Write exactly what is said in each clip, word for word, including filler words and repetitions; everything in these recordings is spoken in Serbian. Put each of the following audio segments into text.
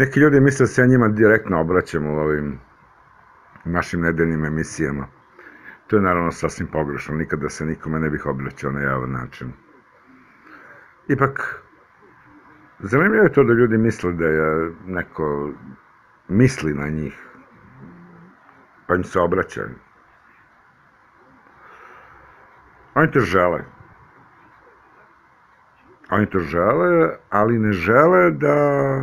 Neki ljudi misle da se ja njima direktno obraćam u ovim našim nedeljnim emisijama. To je naravno sasvim pogrešno, nikada se nikome ne bih obraćao na javan način. Ipak, zanimljivo je to da ljudi misle da je neko misli na njih, pa im se obraća. Oni to žele. Oni to žele, ali ne žele da...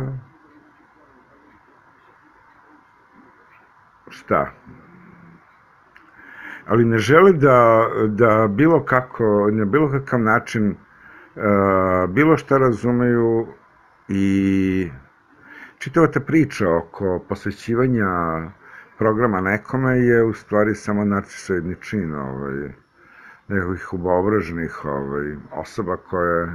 Šta? Ali ne žele da, da bilo kako, na bilo kakav način uh, bilo šta razumeju i čitava ta priča oko posvećivanja programa nekome je u stvari samo narcisoidni čin ovaj, nekakvih ubobraženih ovaj, osoba koje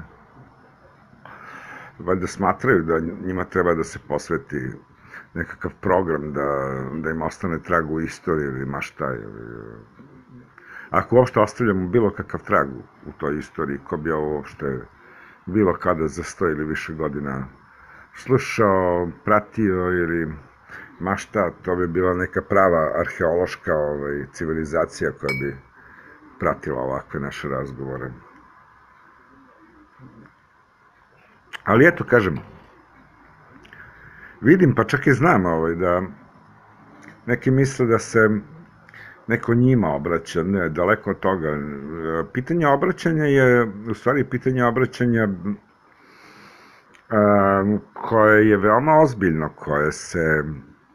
valjda smatraju da njima treba da se posveti nekakav program da, da im ostane trag u istoriji ili ma šta. Ili, ako uopšte ostavljamo bilo kakav trag u toj istoriji, ko bi ovo uopšte bilo kada za sto ili više godina slušao, pratio ili ma šta, to bi bila neka prava arheološka ovaj, civilizacija koja bi pratila ovakve naše razgovore. Ali eto, kažem, vidim, pa čak i znam ovaj, da neki misle da se neko njima obraća, ne, daleko od toga. Pitanje obraćanja je, u stvari, pitanje obraćanja a, koje je veoma ozbiljno, koje se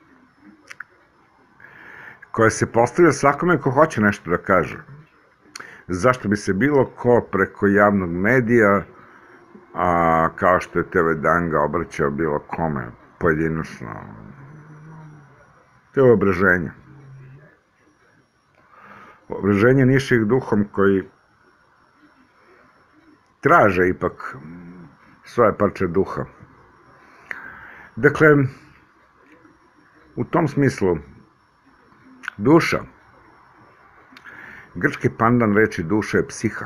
koje se postavlja svakome ko hoće nešto da kaže. Zašto bi se bilo ko preko javnog medija, a kao što je te ve Danga obraćao bilo kome, pojedinačno. To je obraženje. Obraženje niših duhom koji traže ipak svoje parče duha. Dakle, u tom smislu, duša, grčki pandan reči duša je psiha.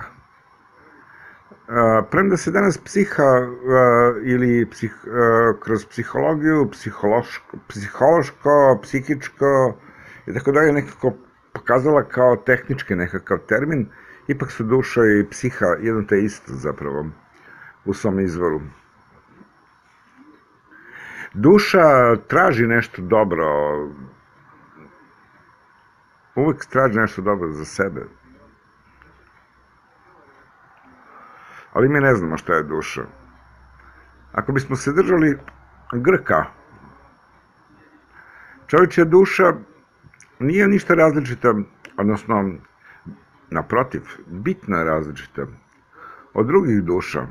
Premda se danas psiha ili psih, kroz psihologiju, psihološko, psihološko, psihičko i tako dalje nekako pokazala kao tehnički nekakav termin, ipak su duša i psiha jedno te isto zapravo u svom izvoru. Duša traži nešto dobro, uvek traži nešto dobro za sebe. Ali mi ne znamo šta je duša. Ako bismo se držali Grka, čovječja duša nije ništa različita, odnosno, naprotiv, bitno je različita od drugih duša,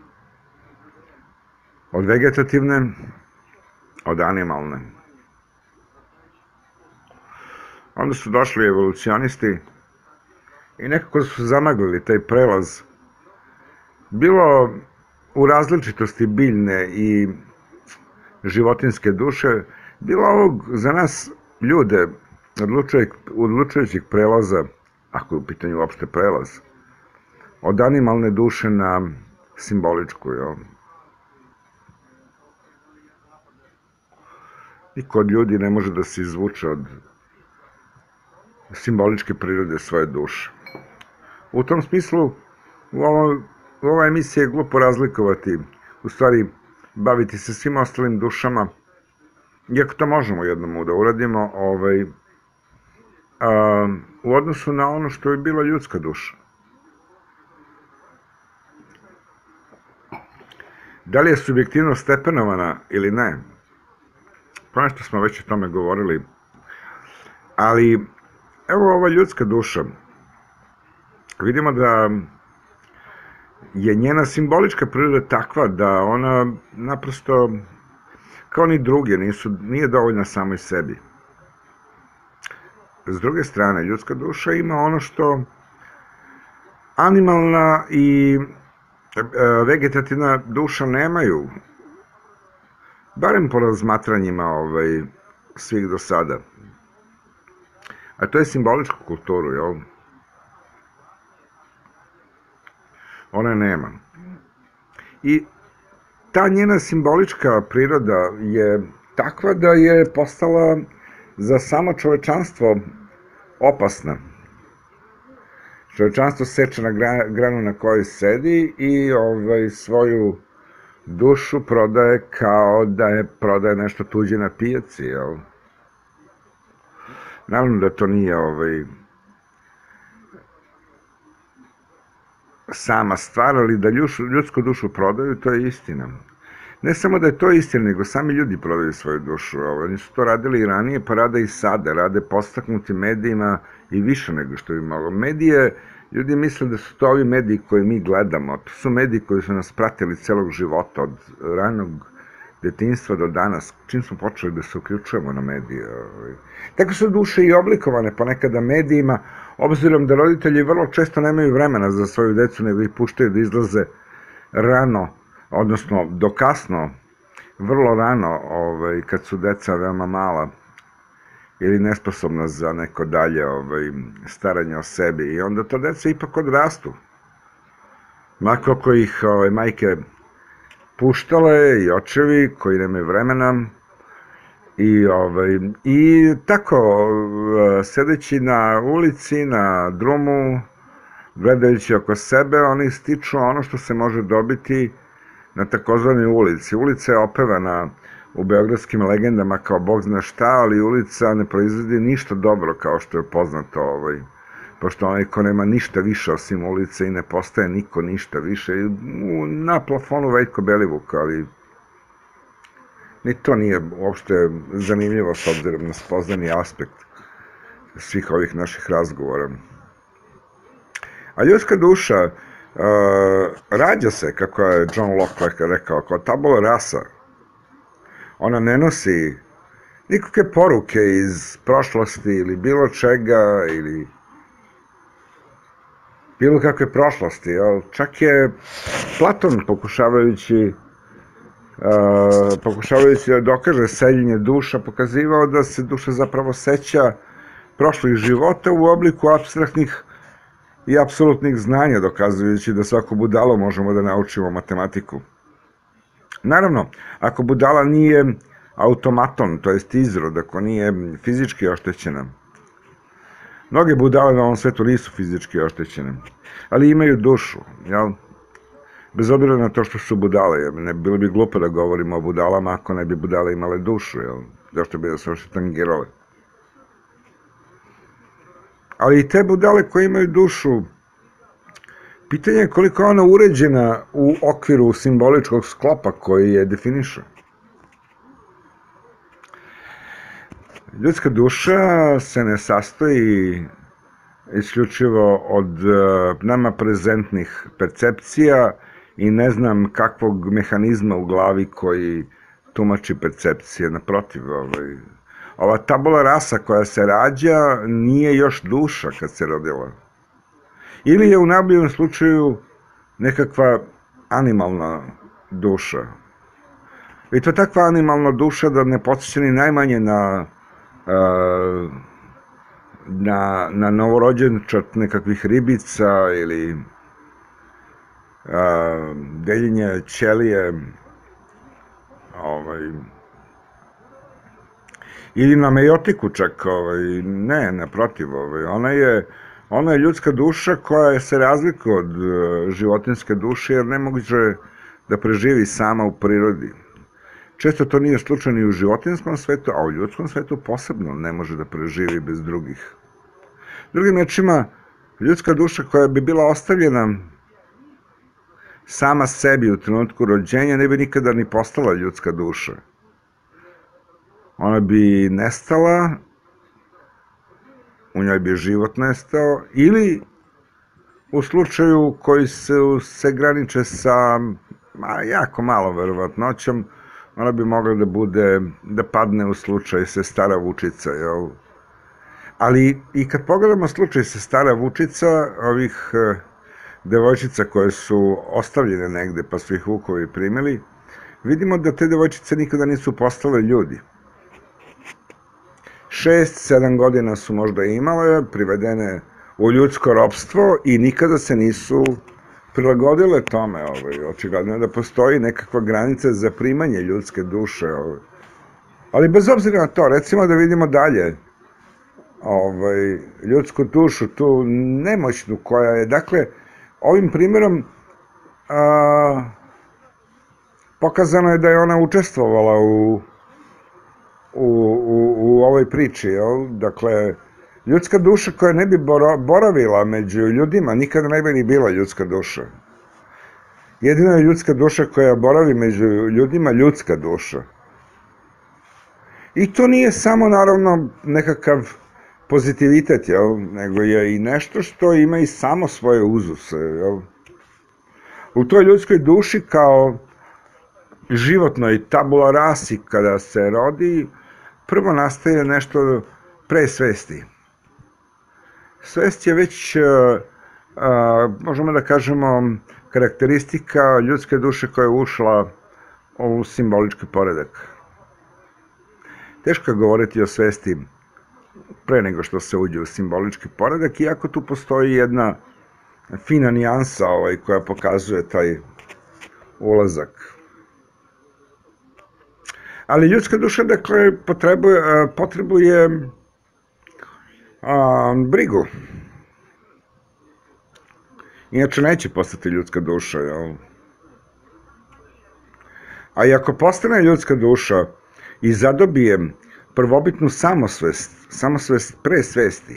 od vegetativne, od animalne. Onda su došli evolucionisti i nekako su zamaglili taj prelaz, bilo u različitosti biljne i životinske duše, bilo ovog za nas ljude odlučujućih prelaza, ako je u pitanju uopšte prelaz, od animalne duše na simboličku, jel? Niko od ljudi ne može da se izvuče od simboličke prirode svoje duše. U tom smislu, u ovoj U ovoj emisiji je glupo razlikovati, u stvari baviti se svim ostalim dušama, iako to možemo jednom da uradimo, ovaj, a, u odnosu na ono što je bila ljudska duša. Da li je subjektivnost stepenovana ili ne? Pa nešto smo već o tome govorili, ali evo ova ljudska duša, vidimo da je njena simbolička priroda takva da ona naprosto, kao ni druge, nisu, nije dovoljna samoj sebi. S druge strane, ljudska duša ima ono što animalna i vegetativna duša nemaju, barem po razmatranjima ovaj, svih do sada. A to je simbolička kultura, jel? Ona nema. I ta njena simbolička priroda je takva da je postala za samo čovečanstvo opasna. Čovečanstvo seče na granu na kojoj sedi i ovaj, svoju dušu prodaje kao da je prodaje nešto tuđe na pijaci, jel? Naravno da to nije ovaj, sama stvar, ali da ljudsku dušu prodaju, to je istina. Ne samo da je to istina, nego sami ljudi prodaju svoju dušu. Oni su to radili i ranije, pa rade i sada. Rade podstaknuti medijima i više nego što bi moglo. Medije, ljudi misle da su to ovi mediji koje mi gledamo. To su mediji koji su nas pratili celog života, od ranog detinjstva do danas, čim smo počeli da se uključujemo na medije. Tako su duše i oblikovane ponekada medijima, obzirom da roditelji vrlo često nemaju vremena za svoju decu, nego ih puštaju da izlaze rano, odnosno do kasno, vrlo rano, ovaj, kad su deca veoma mala ili nesposobna za neko dalje ovaj, staranje o sebi. I onda to deca ipak odrastu. Makro koji ih ovaj, majke puštale i očevi koji nemaju vremena. I, ovaj, i tako, sedeći na ulici, na drumu, gledajući oko sebe, oni stiču ono što se može dobiti na takozvanoj ulici. Ulica je opevana u beogradskim legendama kao bog zna šta, ali ulica ne proizvodi ništa dobro kao što je poznato, ovaj, pošto onaj ko nema ništa više osim ulice i ne postaje niko ništa više. Na plafonu Veljko Belivuk, ali ni to nije uopšte zanimljivo s obzirom na spoznani aspekt svih ovih naših razgovora. A ljudska duša Uh, rađa se, kako je John Locke rekao, kao tabula rasa. Ona ne nosi nikakve poruke iz prošlosti ili bilo čega ili bilo kakve prošlosti. Čak je Platon pokušavajući uh, pokušavajući da dokaže seljenje duša pokazivao da se duša zapravo seća prošlih života u obliku apstraktnih i apsolutnih znanja, dokazujući da svako budalo možemo da naučimo matematiku. Naravno, ako budala nije automaton, to jest izrod, ako nije fizički oštećena. Mnoge budale na ovom svetu nisu fizički oštećene, ali imaju dušu, jel? Bez obzira na to što su budale, ne bilo bi glupo da govorimo o budalama ako ne bi budale imale dušu, jel? Zašto bi da se ošte tangirale? Ali i te budale koje imaju dušu, pitanje je koliko je ona uređena u okviru simboličkog sklopa koji je definiše. Ljudska duša se ne sastoji isključivo od nama prezentnih percepcija i ne znam kakvog mehanizma u glavi koji tumači percepcije. Naprotiv, ovaj, ova tabula rasa koja se rađa nije još duša kad se rodila. Ili je u najboljem slučaju nekakva animalna duša. I to je takva animalna duša da ne podsjeća ni najmanje na, na, na novorođenčad nekakvih ribica ili deljenje ćelije, ovaj, ili na mejotiku čak, ovaj, ne, naprotiv, ovaj, ona je, ona je ljudska duša koja se razlikuje od životinjske duše, jer ne može da preživi sama u prirodi. Često to nije slučaj ni u životinskom svetu, a u ljudskom svetu posebno ne može da preživi bez drugih. Drugim rečima, ljudska duša koja bi bila ostavljena sama sebi u trenutku rođenja ne bi nikada ni postala ljudska duša. Ona bi nestala, u njoj bi život nestao, ili u slučaju koji se, se graniče sa ma, jako malo verovatnoćom, ona bi mogla da bude, da padne u slučaj Sestara Vučica, jel? Ali i kad pogledamo slučaj Sestara Vučica, ovih eh, devojčica koje su ostavljene negde pa su ih vukovi primili, vidimo da te devojčice nikada nisu postale ljudi. Šest, sedam godina su možda imale, privedene u ljudsko ropstvo i nikada se nisu prilagodile tome. Ovaj. Očigledno je da postoji nekakva granica za primanje ljudske duše. Ovaj. Ali bez obzira na to, recimo da vidimo dalje ovaj, ljudsku dušu, tu nemoćnu koja je, dakle, ovim primjerom a, pokazano je da je ona učestvovala u, u, u, u ovoj priči, jel? Dakle, ljudska duša koja ne bi boravila među ljudima, nikada ne bi ni bila ljudska duša. Jedina je ljudska duša koja boravi među ljudima, ljudska duša. I to nije samo, naravno, nekakav pozitivitet, jel? Nego je i nešto što ima i samo svoje uzuse, jel? U toj ljudskoj duši, kao životnoj tabula rasi, kada se rodi, prvo nastaje nešto pre svesti. Svest je već, možemo da kažemo, karakteristika ljudske duše koja je ušla u simbolički poredak. Teško je govoriti o svesti pre nego što se uđe u simbolički poredak, iako tu postoji jedna fina nijansa ovaj, koja pokazuje taj ulazak. Ali ljudska duša, dakle, potrebuje, potrebuje a, brigu. Inače neće postati ljudska duša, jel? A i ako postane ljudska duša i zadobije prvobitnu samosvest, samosvest pre svesti,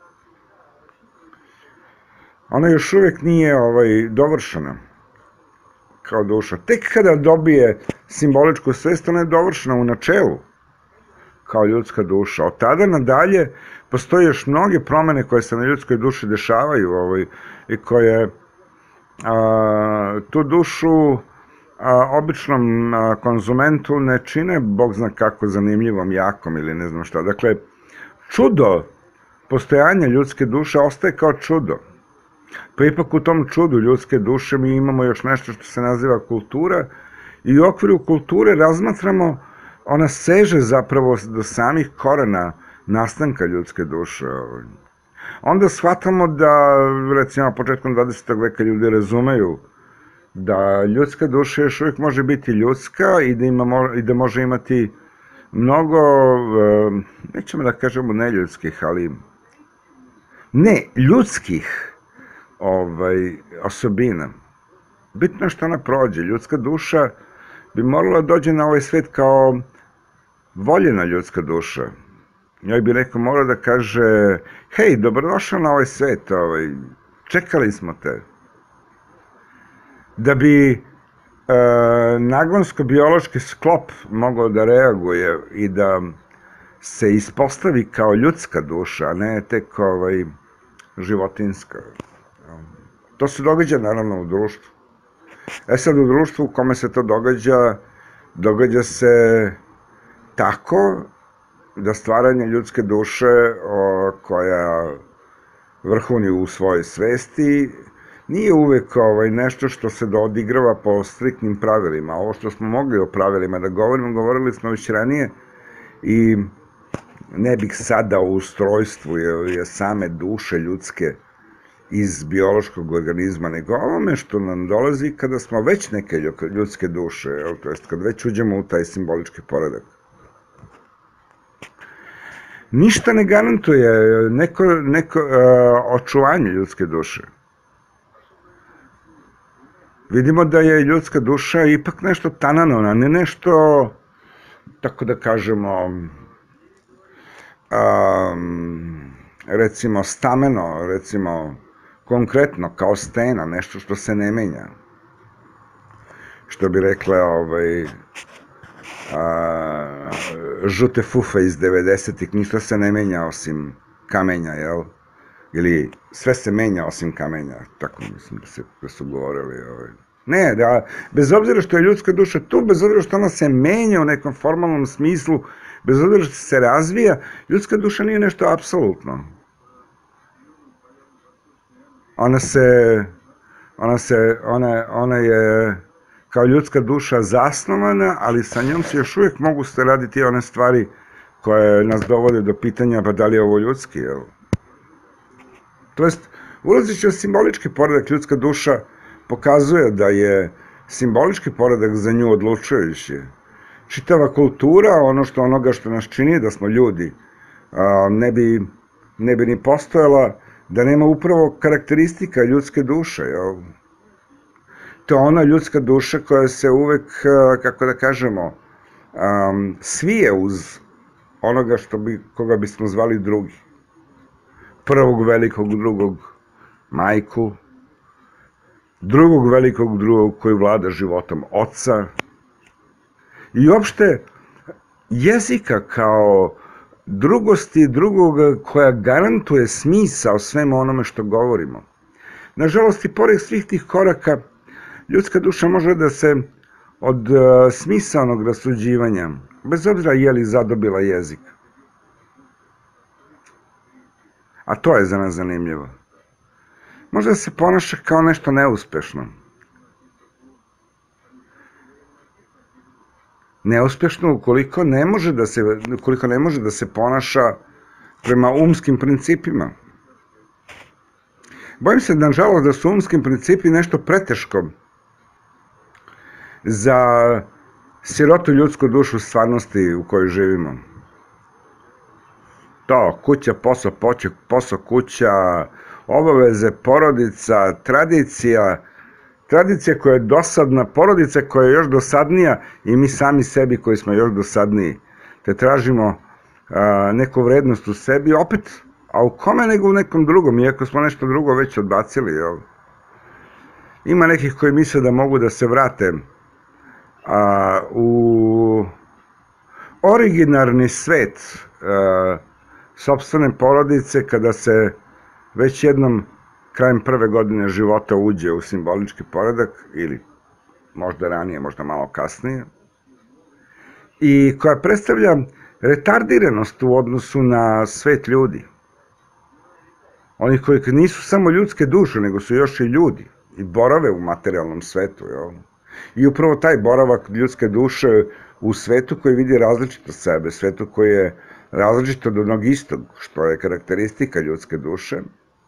ona još uvijek nije ovaj, dovršena kao duša. Tek kada dobije simboličku svest, ona je dovršena u načelu kao ljudska duša. Od tada nadalje postoje još mnoge promene koje se na ljudskoj duši dešavaju ovaj, i koje a, tu dušu a, običnom a, konzumentu ne čine, Bog zna kako, zanimljivom, jakom ili ne znam šta. Dakle, čudo postojanja ljudske duše ostaje kao čudo. Pa ipak u tom čudu ljudske duše mi imamo još nešto što se naziva kultura i u okviru kulture razmatramo, ona seže zapravo do samih korena nastanka ljudske duše. Onda shvatamo da, recimo, početkom dvadesetog veka ljudi razumeju da ljudska duša još uvijek može biti ljudska i da, ima, i da može imati mnogo, nećemo da kažemo neljudskih, ali ne ljudskih ovaj, osobina. Bitno je što ona prođe. Ljudska duša bi morala dođe na ovaj svet kao voljena ljudska duša. Njoj bi neko morao da kaže, hej, dobrodošao na ovaj svet, ovaj, čekali smo te. Da bi e, nagonsko-biološki sklop mogao da reaguje i da se ispostavi kao ljudska duša, a ne tek ovaj, životinska. To se događa naravno u društvu. E sad, u društvu u kome se to događa, događa se tako da stvaranje ljudske duše o, koja vrhuni u svojoj svesti nije uvek ovaj, nešto što se odigrava po striktnim pravilima. Ovo što smo mogli o pravilima da govorimo, govorili smo već ranije i ne bih sada u ustrojstvu je same duše ljudske iz biološkog organizma, nego ovome što nam dolazi kada smo već neke ljudske duše, to jest kad već uđemo u taj simbolički poredak. Ništa ne garantuje neko, neko uh, očuvanje ljudske duše. Vidimo da je ljudska duša ipak nešto tananona, ne nešto, tako da kažemo, um, recimo stameno, recimo konkretno, kao stena, nešto što se ne menja. Što bi rekla ovaj, a, žute fufe iz devedesetih, ništa se ne menja osim kamenja, jel? Ili sve se menja osim kamenja, tako mislim da, se, da su govorili. Ovaj. Ne, da, bez obzira što je ljudska duša tu, bez obzira što ona se menja u nekom formalnom smislu, bez obzira što se razvija, ljudska duša nije nešto apsolutno. Ona se, ona se, ona, ona je kao ljudska duša zasnovana, ali sa njom se još uvijek mogu se raditi one stvari koje nas dovode do pitanja pa da li je ovo ljudski, jel? To jest, ulazeći u simbolički poredak, ljudska duša pokazuje da je simbolički poredak za nju odlučujući. čitava kultura, ono što onoga što nas čini da smo ljudi, ne bi, ne bi ni postojala da nema upravo karakteristika ljudske duše. Jel? To je ona ljudska duša koja se uvek, kako da kažemo, um, svije uz onoga što bi, koga bismo zvali drugi. Prvog velikog drugog, majku, drugog velikog drugog koji vlada životom oca i uopšte jezika kao drugosti drugoga koja garantuje smisao svemu onome što govorimo. Nažalost, i pored svih tih koraka, ljudska duša može da se od uh, smisaonog rasuđivanja, bez obzira je li zadobila jezik, a to je za nas zanimljivo, može da se ponaša kao nešto neuspešno. Neuspešno ukoliko ne može da se, ukoliko ne može da se ponaša prema umskim principima. Bojim se, nažalost, da su umski principi nešto preteško za sirotu ljudsku dušu stvarnosti u kojoj živimo. To, kuća, posao, posao, kuća, obaveze, porodica, tradicija, tradicija koja je dosadna, porodica koja je još dosadnija i mi sami sebi koji smo još dosadniji. Te tražimo a, neku vrednost u sebi, opet, a u kome nego u nekom drugom, iako smo nešto drugo već odbacili. Jel? Ima nekih koji misle da mogu da se vrate a, u originarni svet a, sopstvene porodice kada se već jednom krajem prve godine života uđe u simbolički poredak, ili možda ranije, možda malo kasnije, i koja predstavlja retardiranost u odnosu na svet ljudi. Oni koji nisu samo ljudske duše, nego su još i ljudi, i borave u materijalnom svetu. Jel? I upravo taj boravak ljudske duše u svetu koji vidi različito sebe, svetu koji je različito od onog istog, što je karakteristika ljudske duše,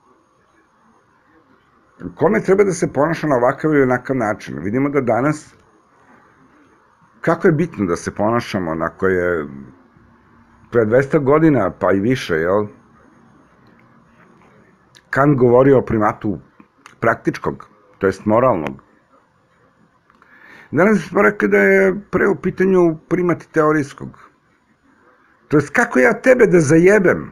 kome treba da se ponaša na ovakav ili onakav način. Vidimo da danas, kako je bitno da se ponašamo, onako je pre dvesta godina, pa i više, jel? Kant govorio o primatu praktičkog, to jest moralnog. Danas smo rekli da je pre u pitanju primat teorijskog. To jest kako ja tebe da zajebem.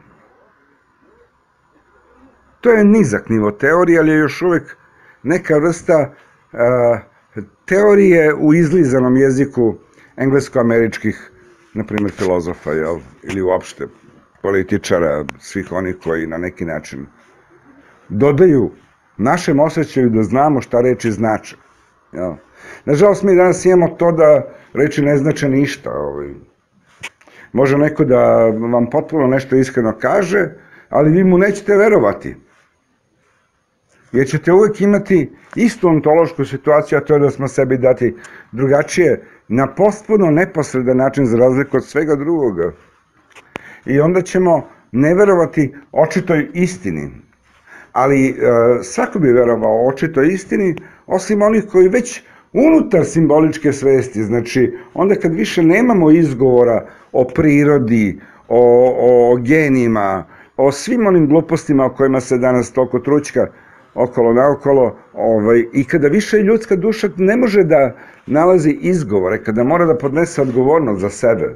To je nizak nivo teorije, ali je još uvek neka vrsta uh, teorije u izlizanom jeziku englesko-američkih, na primjer, filozofa, jel? Ili uopšte političara, svih onih koji na neki način dodaju našem osjećaju da znamo šta reči znače. Jel? Nažalost, mi danas imamo to da reči ne znače ništa. Ovaj. Može neko da vam potpuno nešto iskreno kaže, ali vi mu nećete verovati. Jer ćete uvek imati istu ontološku situaciju, a to je da smo sebi dati drugačije, na potpuno neposredan način za razliku od svega drugoga. I onda ćemo ne verovati očitoj istini. Ali e, svako bi verovao očitoj istini, osim onih koji već unutar simboličke svesti, znači onda kad više nemamo izgovora o prirodi, o, o genima, o svim onim glupostima o kojima se danas toliko trućka okolo naokolo, ovaj, i kada više ljudska duša ne može da nalazi izgovore, kada mora da podnese odgovornost za sebe.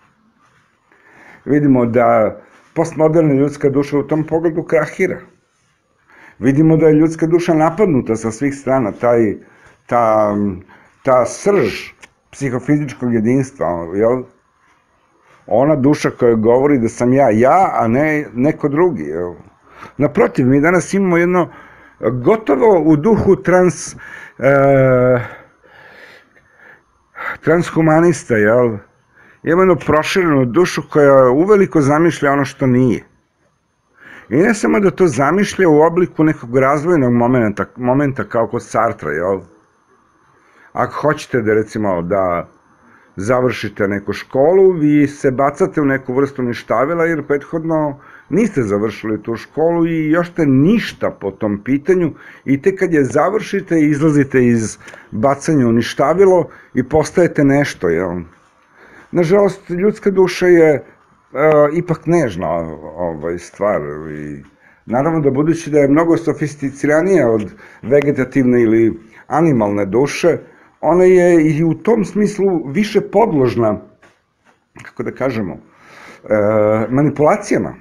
Vidimo da postmoderna ljudska duša u tom pogledu krahira. Vidimo da je ljudska duša napadnuta sa svih strana, taj, ta, ta srž psihofizičkog jedinstva, jel? Ona duša koja govori da sam ja ja, a ne neko drugi. Jel? Naprotiv, mi danas imamo jedno gotovo u duhu trans, e, transhumanista, jel? Imamo jednu proširenu dušu koja uveliko zamišlja ono što nije. I ne samo da to zamišlja u obliku nekog razvojnog momenta, momenta kao kod Sartra, jel? Ako hoćete da, recimo, da završite neku školu, vi se bacate u neku vrstu ništavila, jer prethodno niste završili tu školu i još ste ništa po tom pitanju, i tek kad je završite, izlazite iz bacanja u ništavilo i postajete nešto, jel? nažalost, ljudska duša je ipak nežna stvar i naravno da budući da je mnogo sofisticiranija od vegetativne ili animalne duše, ona je i u tom smislu više podložna, kako da kažemo, manipulacijama.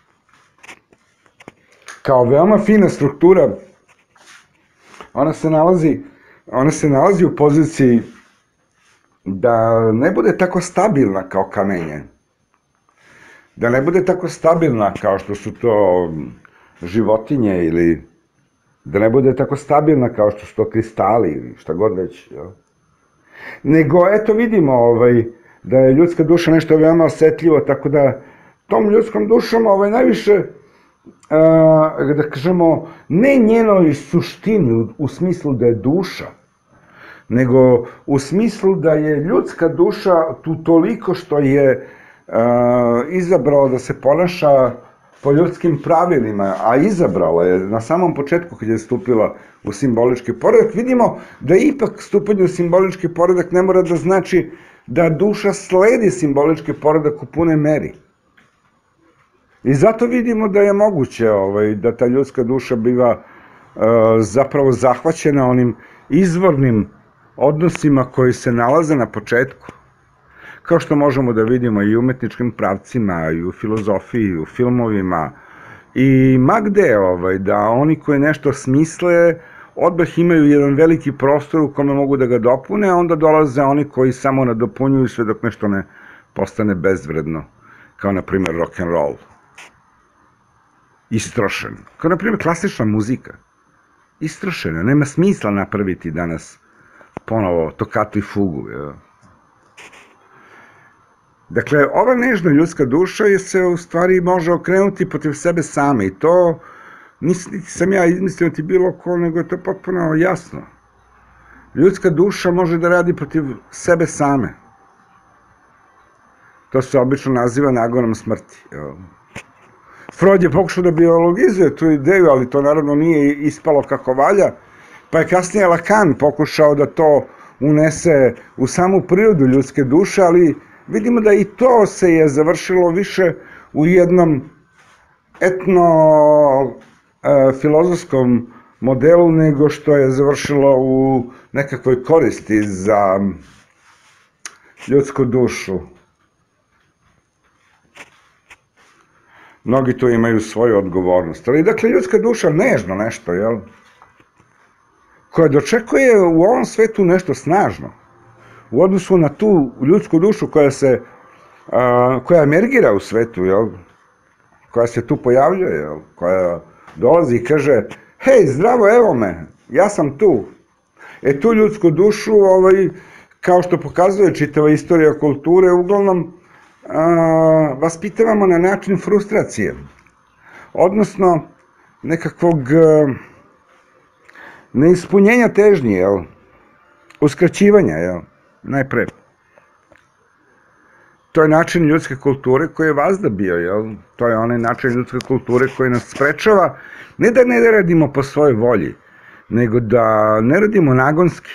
Kao veoma fina struktura, ona se nalazi, ona se nalazi u poziciji da ne bude tako stabilna kao kamenje, da ne bude tako stabilna kao što su to životinje ili da ne bude tako stabilna kao što su to kristali ili šta god već. Nego, eto vidimo da je ljudska duša nešto veoma osetljivo, tako da tom ljudskom dušom najviše, da kažemo, ne njenoj suštini u smislu da je duša, nego u smislu da je ljudska duša tu toliko što je izabrala da se ponaša po ljudskim pravilima, a izabrala je na samom početku kad je stupila u simbolički poredak, vidimo da ipak stupanje u simbolički poredak ne mora da znači da duša sledi simbolički poredak u pune meri. I zato vidimo da je moguće da ta ljudska duša biva zapravo zahvaćena onim izvornim odnosima koji se nalaze na početku. Kao što možemo da vidimo i u umetničkim pravcima, i u filozofiji, i u filmovima, i ma gde, da oni koji nešto smisle, odmah imaju jedan veliki prostor u kome mogu da ga dopune, a onda dolaze oni koji samo nadopunjuju sve dok nešto ne postane bezvredno, kao na primjer rock'n'roll. Istrošen. Kao na primjer klasična muzika. Istrošena. Nema smisla napraviti danas ponovo toccatu i fugu. Dakle, ova nežna ljudska duša se u stvari može okrenuti protiv sebe same i to niti sam ja izmislio ti bilo ko, nego je to potpuno jasno. Ljudska duša može da radi protiv sebe same. To se obično naziva nagonom smrti. Freud je pokušao da biologizuje tu ideju, ali to naravno nije ispalo kako valja, pa je kasnije Lacan pokušao da to unese u samu prirodu ljudske duše, ali vidimo da i to se je završilo više u jednom etno-filozofskom modelu nego što je završilo u nekakvoj koristi za ljudsku dušu. Mnogi tu imaju svoju odgovornost. Ali dakle, ljudska duša nežno nešto, jel? Koja dočekuje u ovom svetu nešto snažno. U odnosu na tu ljudsku dušu koja se, koja emergira u svetu, jel? Koja se tu pojavljuje, jel? Koja dolazi i kaže, hej, zdravo, evo me, ja sam tu. E tu ljudsku dušu, kao što pokazuje čitava istorija kulture, uglavnom vaspitavamo na način frustracije, odnosno nekakvog neispunjenja težnje, jel? Uskraćivanja, jel? Najpre. To je način ljudske kulture koji je vazda bio, jel? To je onaj način ljudske kulture koji nas sprečava, ne da ne radimo po svojoj volji, nego da ne radimo nagonski.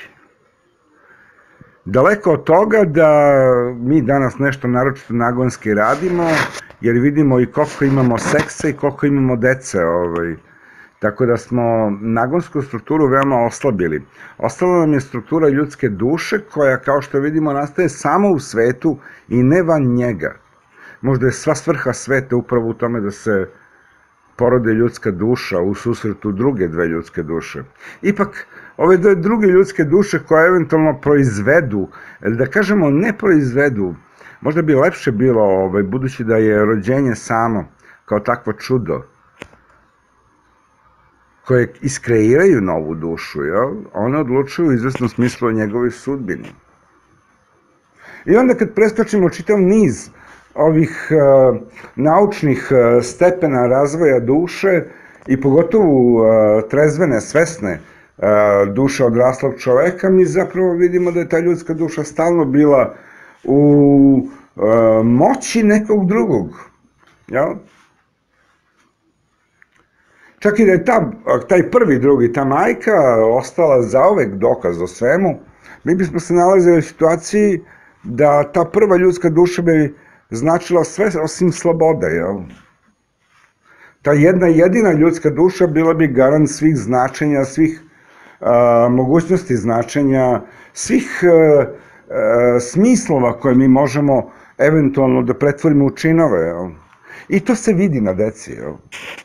Daleko od toga da mi danas nešto naročito nagonski radimo, jer vidimo i koliko imamo seksa i koliko imamo dece, tako da smo nagonsku strukturu veoma oslabili. Ostala nam je struktura ljudske duše koja, kao što vidimo, nastaje samo u svetu i ne van njega. Možda je sva svrha sveta upravo u tome da se porode ljudska duša u susretu druge dve ljudske duše. Ipak, ove dve druge ljudske duše koje eventualno proizvedu, ili da kažemo ne proizvedu, možda bi lepše bilo, budući da je rođenje samo kao takvo čudo, koje iskreiraju novu dušu, one odlučuju u izvesnom smislu o njegovoj sudbini. I onda kad preskočimo čitav niz ovih naučnih stepena razvoja duše i pogotovo trezvene, svesne duše odraslog čoveka, mi zapravo vidimo da je ta ljudska duša stalno bila u moći nekog drugog. Čak i da je taj prvi drugi, ta majka, ostala zauvek dokaz o svemu, mi bismo se nalazili u situaciji da ta prva ljudska duša bi značila sve osim slobode, jel? Ta jedna jedina ljudska duša bila bi garant svih značenja, svih a, mogućnosti značenja, svih a, a, smislova koje mi možemo eventualno da pretvorimo u činove, jel? I to se vidi na deci, jel?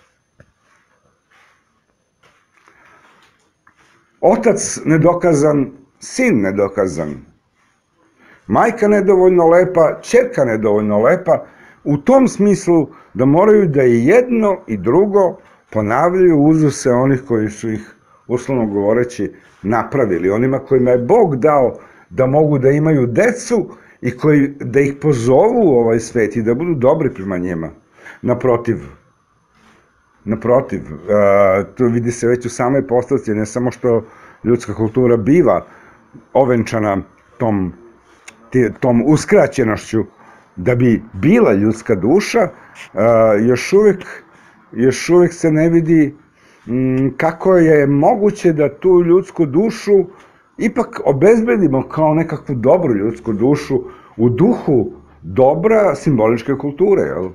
Otac nedokazan, sin nedokazan, majka nedovoljno lepa, ćerka nedovoljno lepa, u tom smislu da moraju da i jedno i drugo ponavljaju uzuse onih koji su ih, uslovno govoreći, napravili, onima kojima je Bog dao da mogu da imaju decu i koji, da ih pozovu u ovaj svet i da budu dobri prema njima. Naprotiv, naprotiv, to vidi se već u samoj postavci, ne samo što ljudska kultura biva ovenčana tom, tom uskraćenošću da bi bila ljudska duša, još uvek, još uvek se ne vidi kako je moguće da tu ljudsku dušu ipak obezbedimo kao nekakvu dobru ljudsku dušu u duhu dobra simboličke kulture, jel?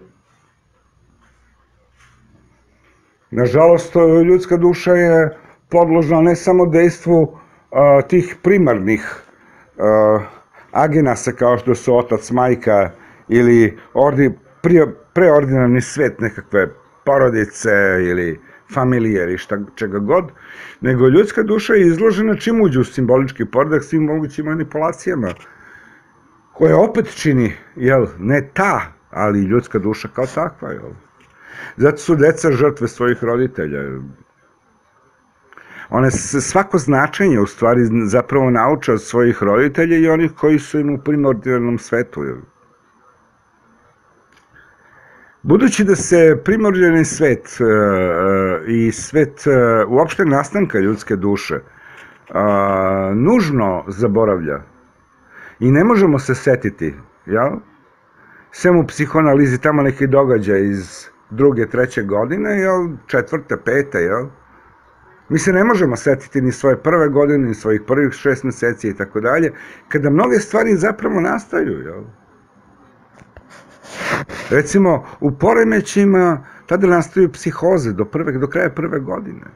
Nažalost, ljudska duša je podložna ne samo dejstvu a, tih primarnih a, agenasa kao što su otac, majka ili ordi, pre, preordinarni svet nekakve porodice ili familije ili šta, čega god, nego ljudska duša je izložena čim uđe u simbolički poredak svim mogućim manipulacijama, koje opet čini, jel, ne ta, ali ljudska duša kao takva, jel. Zato su deca žrtve svojih roditelja. One svako značenje u stvari zapravo nauče od svojih roditelja i onih koji su im u primordijalnom svetu. Budući da se primordijalni svet i svet uopšte nastanka ljudske duše nužno zaboravlja i ne možemo se setiti, jel? Sem u psihoanalizi tamo neki događaj iz druge, treće godine, jel, četvrte, pete, jel? Mi se ne možemo setiti ni svoje prve godine, ni svojih prvih šest meseci i tako dalje, kada mnoge stvari zapravo nastaju, jel? Recimo, u poremećima tada nastaju psihoze do, prve, do kraja prve godine.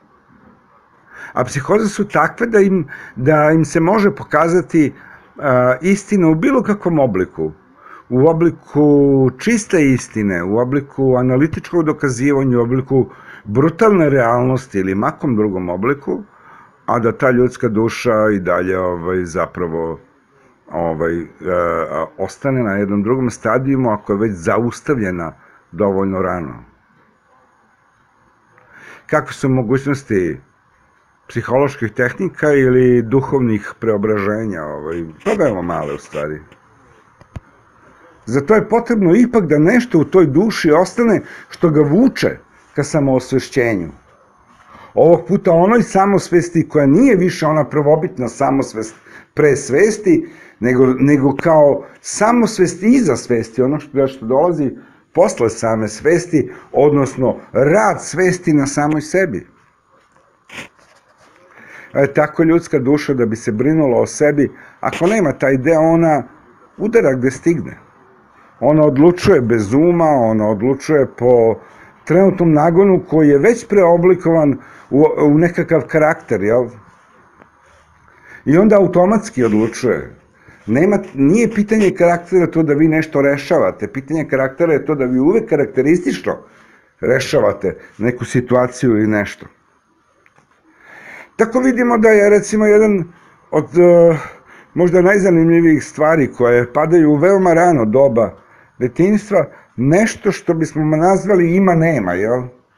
A psihoze su takve da im, da im se može pokazati a, istina u bilo kakvom obliku. U obliku čiste istine, u obliku analitičkog dokazivanja, u obliku brutalne realnosti ili makom drugom obliku, a da ta ljudska duša i dalje ovaj, zapravo ovaj, e, ostane na jednom drugom stadijumu ako je već zaustavljena dovoljno rano. Kakve su mogućnosti psiholoških tehnika ili duhovnih preobraženja? Ovaj, pa veoma male u stvari. Zato je potrebno ipak da nešto u toj duši ostane što ga vuče ka samoosvešćenju. Ovog puta onoj samosvesti koja nije više ona prvobitna samosvest pre svesti, nego, nego kao samosvest iza svesti, ono što, što dolazi posle same svesti, odnosno rad svesti na samoj sebi. E, tako ljudska duša da bi se brinula o sebi, ako nema taj deo, ona udara gde stigne. Ona odlučuje bez uma, ona odlučuje po trenutnom nagonu koji je već preoblikovan u, u nekakav karakter, jel? I onda automatski odlučuje. Nema, nije pitanje karaktera to da vi nešto rešavate, pitanje karaktera je to da vi uvek karakteristično rešavate neku situaciju ili nešto. Tako vidimo da je recimo jedan od uh, možda najzanimljivijih stvari koje padaju u veoma rano doba detinjstva, nešto što bismo nazvali ima-nema, jel?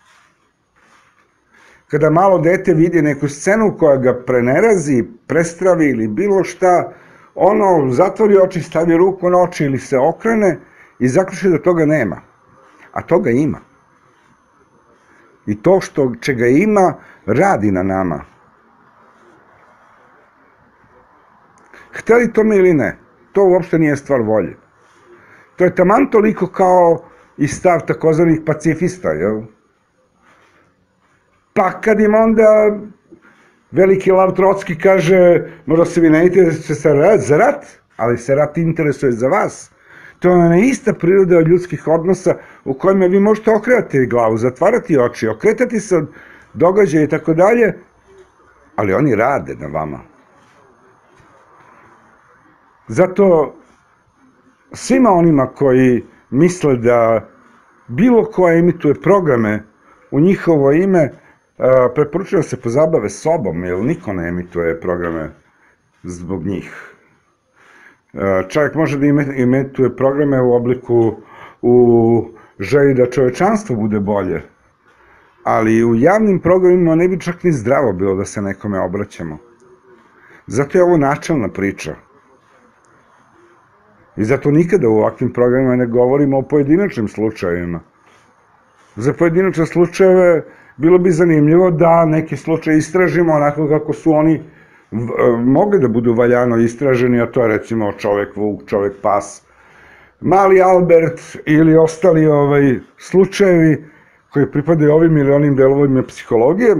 Kada malo dete vidi neku scenu koja ga prenerazi, prestravi ili bilo šta, ono zatvori oči, stavi ruku na oči ili se okrene i zaključi da toga nema. A toga ima. I to što čega ima, radi na nama. Hteli to mi ili ne, to uopšte nije stvar volje. To je taman toliko kao i stav takozvanih pacifista, jel? Pa kad im onda veliki Lav Trotski kaže, možda se vi ne idete se za rat, ali se rat interesuje za vas. To je ona ista priroda od ljudskih odnosa u kojima vi možete okretati glavu, zatvarati oči, okretati se od događaja i tako dalje, ali oni rade na vama. Zato svima onima koji misle da bilo ko emituje programe u njihovo ime, preporučujem da se pozabave sobom, jer niko ne emituje programe zbog njih. Čovjek može da emituje programe u obliku, u želji da čovečanstvo bude bolje, ali u javnim programima ne bi čak ni zdravo bilo da se nekome obraćamo. Zato je ovo načelna priča. I zato nikada u ovakvim programima ne govorimo o pojedinačnim slučajevima. Za pojedinačne slučajeve bilo bi zanimljivo da neki slučaj istražimo onako kako su oni mogli da budu valjano istraženi, a to je recimo čovek Vuk, čovek Pas, Mali Albert ili ostali slučajevi koji pripadaju ovim ili onim delovima psihologije.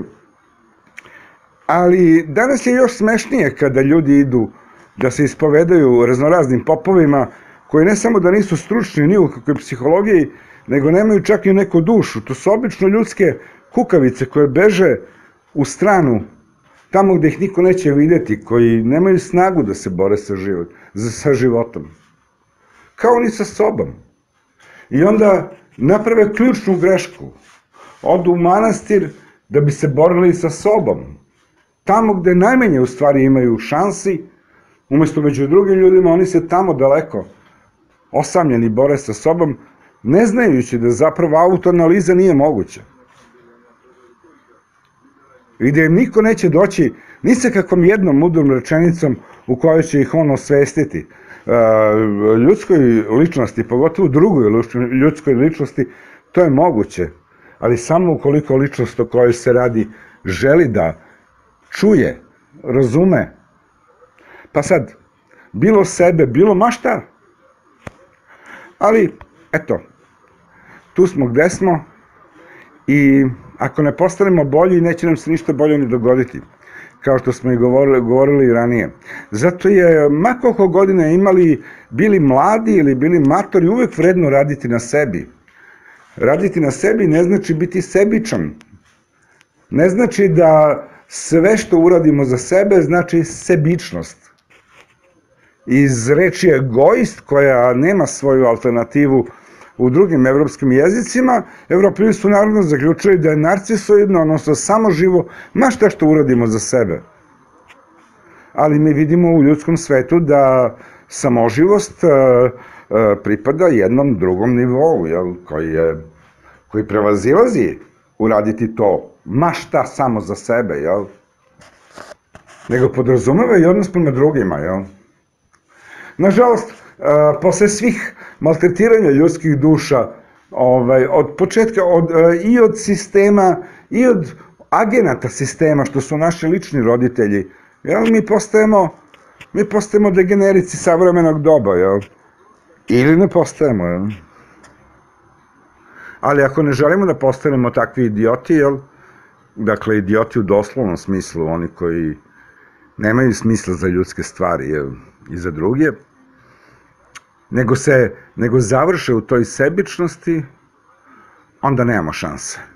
Ali danas je još smešnije kada ljudi idu da se ispovedaju raznoraznim popovima koji ne samo da nisu stručni ni u kakvoj psihologiji, nego nemaju čak i neku dušu. To su obično ljudske kukavice koje beže u stranu, tamo gde ih niko neće videti, koji nemaju snagu da se bore sa životom. Kao ni sa sobom. I onda naprave ključnu grešku. Odu u manastir da bi se borili sa sobom. Tamo gde najmanje u stvari imaju šansi, umesto među drugim ljudima, oni se tamo daleko osamljeni bore sa sobom, ne znajući da zapravo autoanaliza nije moguća. I da im niko neće doći ni sa kakvom jednom mudrom rečenicom u kojoj će ih on osvestiti. Ljudskoj ličnosti, pogotovo drugoj ljudskoj ličnosti, to je moguće, ali samo ukoliko ličnost o kojoj se radi želi da čuje, razume. Pa sad, bilo sebe, bilo ma šta. Ali, eto, tu smo gde smo i ako ne postanemo bolji, neće nam se ništa bolje ni dogoditi, kao što smo i govorili ranije. Zato je, ma koliko godina imali, bili mladi ili bili matori, uvek vredno raditi na sebi. Raditi na sebi ne znači biti sebičan. Ne znači da sve što uradimo za sebe znači sebičnost. Iz reči egoist, koja nema svoju alternativu u drugim evropskim jezicima, Evropljani su naravno zaključili da je narcisoidno, odnosno samoživo, ma šta što uradimo za sebe. Ali mi vidimo u ljudskom svetu da samoživost pripada jednom drugom nivou, koji prevazilazi uraditi to, ma šta samo za sebe, nego podrazumeva i odnos prema drugima, jel? Nažalost, posle svih maltretiranja ljudskih duša, od početka, i od sistema, i od agenata sistema, što su naši lični roditelji, mi postajemo, mi postajemo degenerici savremenog doba, ili ne postajemo. Ali ako ne želimo da postanemo takvi idioti, dakle, idioti u doslovnom smislu, oni koji nemaju smisla za ljudske stvari i za druge, nego se, nego završe u toj sebičnosti, onda nemamo šanse.